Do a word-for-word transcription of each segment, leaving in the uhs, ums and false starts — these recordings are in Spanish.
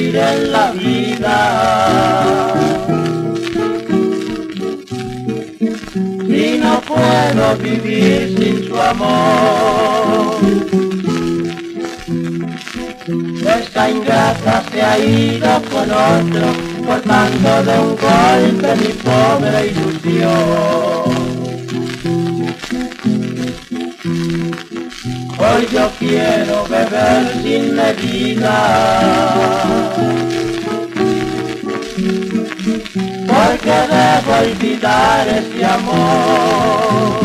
vivir en la vida. Y no puedo vivir sin su amor. Esta ingrata se ha ido con otro, cortando de un golpe mi pobre ilusión. Hoy yo quiero beber sin medida, porque debo olvidar ese amor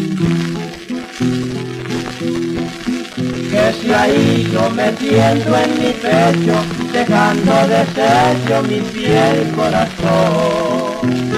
que se ha ido metiendo en mi pecho, dejando deshecho mi fiel corazón.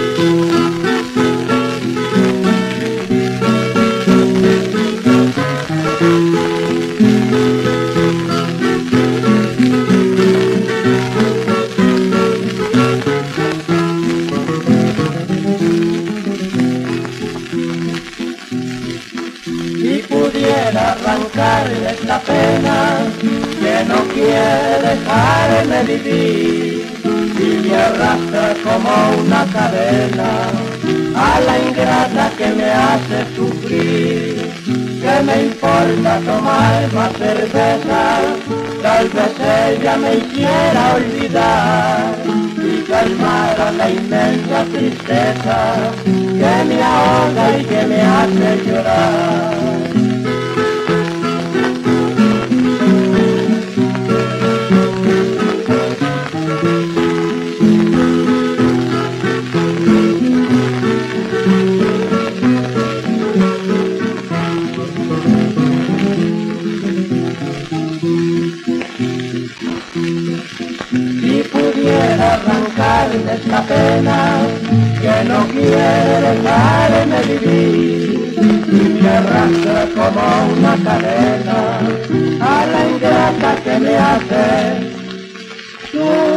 Si pudiera arrancarle esta pena que no quiere dejarme vivir y me arrastra como una cadena a la ingrata que me hace sufrir. ¿Qué me importa tomar más cerveza? Tal vez ella me hiciera olvidar y calmara la inmensa tristeza que me ahoga y que me hace llorar. Si pudiera arrancarle esta pena que no quiere dejarme vivir y me arrastra como una cadena a la ingrata que me hace sufrir.